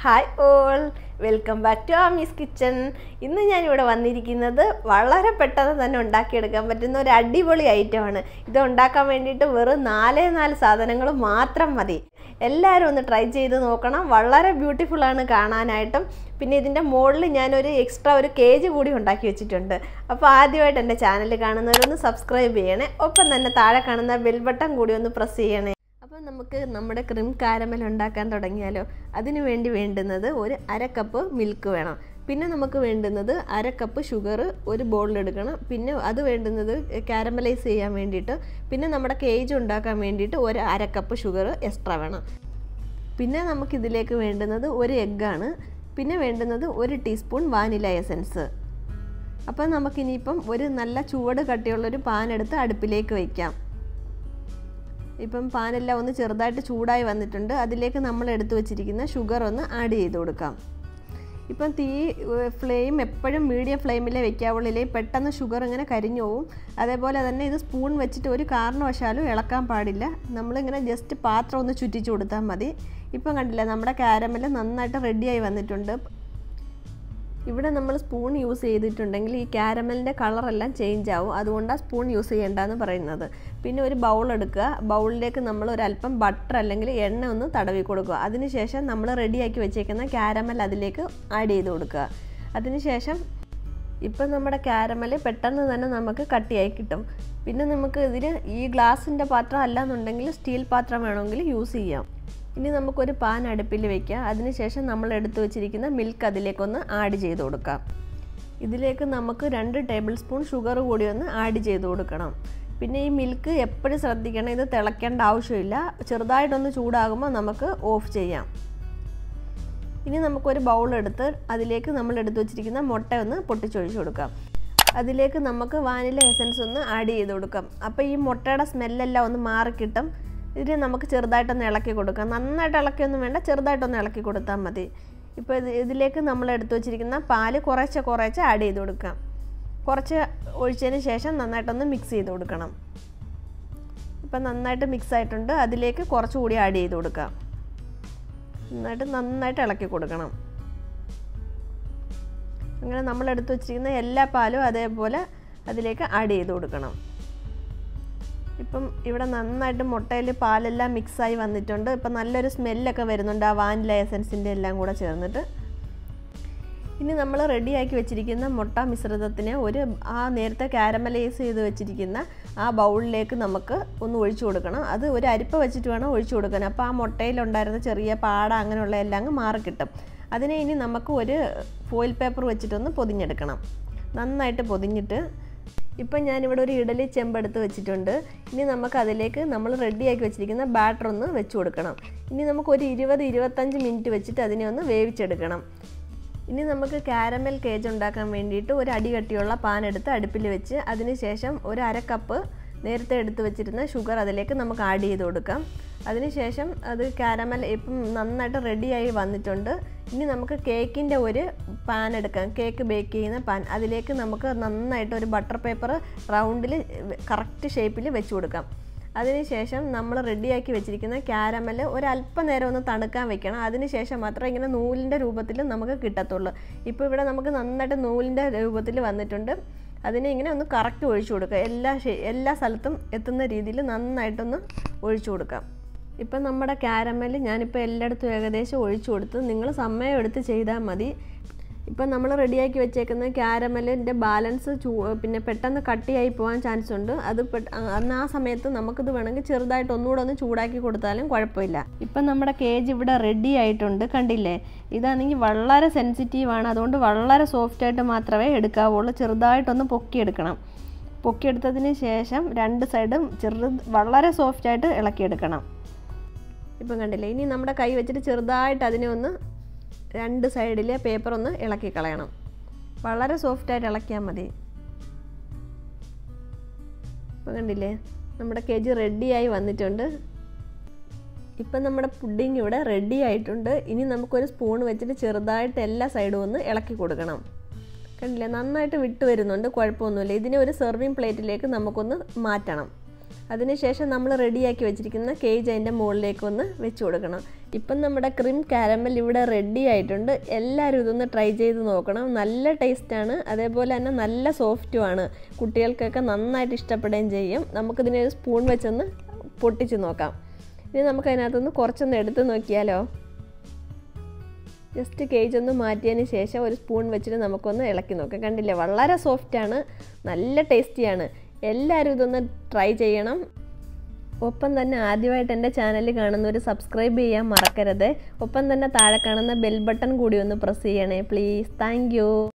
Hi all, welcome back to Amy's Kitchen. ഇന്ന് ഞാൻ ഇവിടെ വന്നിരിക്കുന്നത് വളരെ പെട്ടെന്ന് തന്നെ ഉണ്ടാക്കിയെടുക്കാൻ പറ്റുന്ന ഒരു അടിപൊളി ഐറ്റമാണ്. ഇത് ഉണ്ടാക്കാൻ വേണ്ടിയിട്ട് വെറും 4 സാധനങ്ങൾ മാത്രം മതി. എല്ലാവരും ഒന്ന് ട്രൈ ചെയ്ത് നോക്കണം. വളരെ ബ്യൂട്ടിഫുൾ ആണ് കാണാനായിട്ടും. പിന്നെ ഇതിൻ്റെ മുകളിൽ ഞാനൊരു എക്സ്ട്രാ ഒരു കേജ് കൂടി ഉണ്ടാക്കി വെച്ചിട്ടുണ്ട്. അപ്പോൾ ആദ്യമായിട്ട് എൻ്റെ ചാനൽ കാണുന്നവരൊന്ന് സബ്സ്ക്രൈബ് ചെയ്യണേ. ഒപ്പം തന്നെ താഴെ കാണുന്ന ബെൽ ബട്ടൺ കൂടി ഒന്ന് പ്രസ് ചെയ്യണേ. അപ്പോൾ നമുക്ക് നമ്മുടെ ക്രീം കാരമൽ ഉണ്ടാക്കാൻ തുടങ്ങിയാലോ. അതിനു വേണ്ടി വേണ്ടുന്നത് ഒരു 1/2 കപ്പ് മിൽക്ക് വേണം. പിന്നെ നമുക്ക് വേണ്ടുന്നത് 1/2 കപ്പ് ഷുഗർ ഒരു ബൗളിൽ എടുക്കണം. പിന്നെ അത് വേണ്ടുന്നത് കാരമലൈസ് ചെയ്യാൻ വേണ്ടിയിട്ട്. പിന്നെ നമ്മുടെ കേജ് ഉണ്ടാക്കാൻ വേണ്ടിയിട്ട് ഒരു 1/2 കപ്പ് ഷുഗർ എക്സ്ട്രാ വേണം. പിന്നെ നമുക്കിതിലേക്ക് വേണ്ടുന്നത് ഒരു എഗ്ഗാണ്. പിന്നെ വേണ്ടുന്നത് 1 ടീസ്പൂൺ വാനില എസൻസ്. അപ്പോൾ നമുക്കിനിയിപ്പം ഒരു നല്ല ചുവട് കട്ടിയുള്ളൊരു പാൻ എടുത്ത് അടുപ്പിലേക്ക് വയ്ക്കാം. ഇപ്പം പാനെല്ലാം ഒന്ന് ചെറുതായിട്ട് ചൂടായി വന്നിട്ടുണ്ട്. അതിലേക്ക് നമ്മൾ എടുത്തു വെച്ചിരിക്കുന്ന ഷുഗർ ഒന്ന് ആഡ് ചെയ്ത് കൊടുക്കാം. ഇപ്പം ഫ്ലെയിം എപ്പോഴും മീഡിയം ഫ്ലെയിമിലേ വെക്കാവുള്ളൂ. പെട്ടെന്ന് ഷുഗർ ഇങ്ങനെ കരിഞ്ഞു പോവും. അതേപോലെ തന്നെ ഇത് സ്പൂൺ വെച്ചിട്ട് ഒരു കാരണവശാലും ഇളക്കാൻ പാടില്ല. നമ്മളിങ്ങനെ ജസ്റ്റ് പാത്രം ഒന്ന് ചുറ്റിച്ചു കൊടുത്താൽ മതി. ഇപ്പം കണ്ടില്ല, നമ്മുടെ കാരമൽ നന്നായിട്ട് റെഡിയായി വന്നിട്ടുണ്ട്. ഇവിടെ നമ്മൾ സ്പൂൺ യൂസ് ചെയ്തിട്ടുണ്ടെങ്കിൽ ഈ കാരമലിൻ്റെ കളറെല്ലാം ചേഞ്ച് ആവും. അതുകൊണ്ടാണ് സ്പൂൺ യൂസ് ചെയ്യേണ്ടതെന്ന് പറയുന്നത്. പിന്നെ ഒരു ബൗൾ എടുക്കുക. ബൗളിലേക്ക് നമ്മൾ ഒരല്പം ബട്ടർ അല്ലെങ്കിൽ എണ്ണ ഒന്ന് തടവി കൊടുക്കുക. അതിനുശേഷം നമ്മൾ റെഡിയാക്കി വെച്ചേക്കുന്ന കാരമൽ അതിലേക്ക് ആഡ് ചെയ്ത് കൊടുക്കുക. അതിനുശേഷം ഇപ്പം നമ്മുടെ കാരമൽ പെട്ടെന്ന് തന്നെ നമുക്ക് കട്ടിയായി കിട്ടും. പിന്നെ നമുക്ക് ഇതിന് ഈ ഗ്ലാസിൻ്റെ പാത്രം അല്ലാന്നുണ്ടെങ്കിൽ സ്റ്റീൽ പാത്രം വേണമെങ്കിൽ യൂസ് ചെയ്യാം. ഇനി നമുക്കൊരു പാൻ അടുപ്പിൽ വയ്ക്കാം. അതിനുശേഷം നമ്മൾ എടുത്തു വെച്ചിരിക്കുന്ന മിൽക്ക് അതിലേക്കൊന്ന് ആഡ് ചെയ്ത് കൊടുക്കാം. ഇതിലേക്ക് നമുക്ക് 2 ടേബിൾ സ്പൂൺ ഷുഗർ കൂടി ഒന്ന് ആഡ് ചെയ്ത് കൊടുക്കണം. പിന്നെ ഈ മിൽക്ക് എപ്പോഴും ശ്രദ്ധിക്കണം, ഇത് തിളയ്ക്കേണ്ട ആവശ്യമില്ല. ചെറുതായിട്ടൊന്ന് ചൂടാകുമ്പോൾ നമുക്ക് ഓഫ് ചെയ്യാം. ഇനി നമുക്കൊരു ബൗൾ എടുത്ത് അതിലേക്ക് നമ്മൾ എടുത്തു വെച്ചിരിക്കുന്ന മുട്ട ഒന്ന് പൊട്ടിച്ചൊഴിച്ച് കൊടുക്കാം. അതിലേക്ക് നമുക്ക് വാനില എസൻസ് ഒന്ന് ആഡ് ചെയ്ത് കൊടുക്കാം. അപ്പോൾ ഈ മുട്ടയുടെ സ്മെല്ലെല്ലാം ഒന്ന് മാറിക്കിട്ടും. ഇതിന് നമുക്ക് ചെറുതായിട്ടൊന്ന് ഇളക്കി കൊടുക്കാം. നന്നായിട്ട് ഇളക്കിയൊന്നും വേണ്ട, ചെറുതായിട്ടൊന്ന് ഇളക്കി കൊടുത്താൽ മതി. ഇപ്പോൾ ഇതിലേക്ക് നമ്മൾ എടുത്തു വെച്ചിരിക്കുന്ന പാല് കുറേശ്ശെ ആഡ് ചെയ്ത് കൊടുക്കാം. കുറച്ച് ഒഴിച്ചതിന് ശേഷം നന്നായിട്ടൊന്ന് മിക്സ് ചെയ്ത് കൊടുക്കണം. ഇപ്പം നന്നായിട്ട് മിക്സ് ആയിട്ടുണ്ട്. അതിലേക്ക് കുറച്ചുകൂടി ആഡ് ചെയ്ത് കൊടുക്കാം. നന്നായിട്ട് ഇളക്കി കൊടുക്കണം. അങ്ങനെ നമ്മൾ എടുത്തു വെച്ചിരിക്കുന്ന എല്ലാ പാലും അതേപോലെ അതിലേക്ക് ആഡ് ചെയ്ത് കൊടുക്കണം. ഇപ്പം ഇവിടെ നന്നായിട്ട് മുട്ടയിൽ പാലെല്ലാം മിക്സായി വന്നിട്ടുണ്ട്. ഇപ്പം നല്ലൊരു സ്മെല്ലൊക്കെ വരുന്നുണ്ട് ആ വാനില എസൻസിൻ്റെ എല്ലാം കൂടെ ചേർന്നിട്ട്. ഇനി നമ്മൾ റെഡിയാക്കി വെച്ചിരിക്കുന്ന മുട്ട മിശ്രിതത്തിന് നേരത്തെ കാരമലൈസ് ചെയ്ത് വെച്ചിരിക്കുന്ന ആ ബൗളിലേക്ക് നമുക്ക് ഒന്ന് ഒഴിച്ചു കൊടുക്കണം. അത് ഒരു അരിപ്പ വെച്ചിട്ട് വേണം ഒഴിച്ചു കൊടുക്കാൻ. അപ്പോൾ ആ മുട്ടയിലുണ്ടായിരുന്ന ചെറിയ പാട അങ്ങനെയുള്ള എല്ലാം അങ്ങ് മാറിക്കിട്ടും. അതിനെ ഇനി നമുക്ക് ഒരു ഫോയിൽ പേപ്പർ വെച്ചിട്ടൊന്ന് പൊതിഞ്ഞെടുക്കണം. നന്നായിട്ട് പൊതിഞ്ഞിട്ട് ഇപ്പം ഞാനിവിടെ ഒരു ഇഡലി ചെമ്പെടുത്ത് വെച്ചിട്ടുണ്ട്. ഇനി നമുക്ക് അതിലേക്ക് നമ്മൾ റെഡിയാക്കി വെച്ചിരിക്കുന്ന ബാറ്റർ ഒന്ന് വെച്ച് കൊടുക്കണം. ഇനി നമുക്കൊരു 20-25 മിനിറ്റ് വെച്ചിട്ട് അതിനെ ഒന്ന് വേവിച്ചെടുക്കണം. ഇനി നമുക്ക് കാരമൽ കേജ് ഉണ്ടാക്കാൻ വേണ്ടിയിട്ട് ഒരു അടികട്ടിയുള്ള പാൻ എടുത്ത് അടുപ്പിൽ വെച്ച് അതിന് ശേഷം ഒരു 1/2 കപ്പ് നേരത്തെ എടുത്ത് വെച്ചിരുന്ന ഷുഗർ അതിലേക്ക് നമുക്ക് ആഡ് ചെയ്ത് കൊടുക്കാം. അതിനുശേഷം അത് കാരമൽ ഇപ്പം നന്നായിട്ട് റെഡിയായി വന്നിട്ടുണ്ട്. ഇനി നമുക്ക് കേക്കിൻ്റെ ഒരു പാൻ എടുക്കാം. കേക്ക് ബേക്ക് ചെയ്യുന്ന പാൻ. അതിലേക്ക് നമുക്ക് നന്നായിട്ട് ഒരു ബട്ടർ പേപ്പർ റൗണ്ടിൽ കറക്റ്റ് ഷേപ്പിൽ വെച്ച് കൊടുക്കാം. അതിനുശേഷം നമ്മൾ റെഡിയാക്കി വെച്ചിരിക്കുന്ന കാരമൽ ഒരല്പം നേരം ഒന്ന് തണുക്കാൻ വെക്കണം. അതിനുശേഷം മാത്രമേ ഇങ്ങനെ നൂലിൻ്റെ രൂപത്തിൽ നമുക്ക് കിട്ടത്തുള്ളൂ. ഇപ്പോൾ ഇവിടെ നമുക്ക് നന്നായിട്ട് നൂലിൻ്റെ രൂപത്തിൽ വന്നിട്ടുണ്ട്. അതിനെ ഇങ്ങനെ ഒന്ന് കറക്റ്റ് ഒഴിച്ചു കൊടുക്കുക. എല്ലാ സ്ഥലത്തും എത്തുന്ന രീതിയിൽ നന്നായിട്ടൊന്ന് ഒഴിച്ചു കൊടുക്കാം. ഇപ്പം നമ്മുടെ കാരമൽ ഞാനിപ്പോൾ എല്ലായിടത്തും ഏകദേശം ഒഴിച്ചു കൊടുത്ത്. നിങ്ങൾ സമയം എടുത്ത് ചെയ്താൽ മതി. ഇപ്പം നമ്മൾ റെഡിയാക്കി വെച്ചേക്കുന്ന കാരമലിൻ്റെ ബാലൻസ് പിന്നെ പെട്ടെന്ന് കട്ടിയായി പോകാൻ ചാൻസ് ഉണ്ട്. അന്ന് ആ സമയത്ത് നമുക്കിത് വേണമെങ്കിൽ ചെറുതായിട്ട് ഒന്നുകൂടെ ഒന്ന് ചൂടാക്കി കൊടുത്താലും കുഴപ്പമില്ല. ഇപ്പം നമ്മുടെ കേജ് ഇവിടെ റെഡി ആയിട്ടുണ്ട്. കണ്ടില്ലേ, ഇതാണെങ്കിൽ വളരെ സെൻസിറ്റീവാണ്. അതുകൊണ്ട് വളരെ സോഫ്റ്റായിട്ട് മാത്രമേ എടുക്കാവുള്ളൂ. ചെറുതായിട്ടൊന്ന് പൊക്കിയെടുക്കണം. പൊക്കിയെടുത്തതിന് ശേഷം 2 സൈഡും വളരെ സോഫ്റ്റായിട്ട് ഇളക്കിയെടുക്കണം. ഇപ്പം കണ്ടില്ലേ, ഇനി നമ്മുടെ കൈ വെച്ചിട്ട് ചെറുതായിട്ട് അതിനെ ഒന്ന് 2 സൈഡിലെ പേപ്പർ ഒന്ന് ഇളക്കി കളയണം. വളരെ സോഫ്റ്റായിട്ട് ഇളക്കിയാൽ മതി. ഇപ്പം കണ്ടില്ലേ, നമ്മുടെ കേജ് റെഡിയായി വന്നിട്ടുണ്ട്. ഇപ്പം നമ്മുടെ പുഡിങ് ഇവിടെ റെഡി ആയിട്ടുണ്ട്. ഇനി നമുക്കൊരു സ്പൂൺ വെച്ചിട്ട് ചെറുതായിട്ട് എല്ലാ സൈഡും ഒന്ന് ഇളക്കി കൊടുക്കണം. കണ്ടില്ലേ, നന്നായിട്ട് വിട്ട് വരുന്നുണ്ട്. കുഴപ്പമൊന്നുമില്ല. ഇതിനെ ഒരു സെർവിങ് പ്ലേറ്റിലേക്ക് നമുക്കൊന്ന് മാറ്റണം. അതിനുശേഷം നമ്മൾ റെഡിയാക്കി വെച്ചിരിക്കുന്ന കേജ് അതിൻ്റെ മുകളിലേക്ക് ഒന്ന് വെച്ച് കൊടുക്കണം. ഇപ്പം നമ്മുടെ ക്രീം കാരമൽ ഇവിടെ റെഡി ആയിട്ടുണ്ട്. എല്ലാവരും ഇതൊന്ന് ട്രൈ ചെയ്ത് നോക്കണം. നല്ല ടേസ്റ്റാണ്, അതേപോലെ തന്നെ നല്ല സോഫ്റ്റുമാണ്. കുട്ടികൾക്കൊക്കെ നന്നായിട്ട് ഇഷ്ടപ്പെടുകയും ചെയ്യും. നമുക്കിതിനെ ഒരു സ്പൂൺ വെച്ചൊന്ന് പൊട്ടിച്ച് നോക്കാം. ഇനി നമുക്കതിനകത്തുനിന്ന് കുറച്ചൊന്ന് എടുത്ത് നോക്കിയാലോ. ജസ്റ്റ് കേജ് ഒന്ന് മാറ്റിയതിന് ശേഷം ഒരു സ്പൂൺ വെച്ചിട്ട് നമുക്കൊന്ന് ഇളക്കി നോക്കാം. കണ്ടില്ലേ, വളരെ സോഫ്റ്റാണ്, നല്ല ടേസ്റ്റിയാണ്. എല്ലാവരും ഇതൊന്ന് ട്രൈ ചെയ്യണം. ഒപ്പം തന്നെ ആദ്യമായിട്ട് എൻ്റെ ചാനൽ കാണുന്നവർ സബ്സ്ക്രൈബ് ചെയ്യാൻ മറക്കരുത്. ഒപ്പം തന്നെ താഴെ കാണുന്ന ബെൽ ബട്ടൺ കൂടി ഒന്ന് പ്രസ് ചെയ്യണേ പ്ലീസ്. Thank you.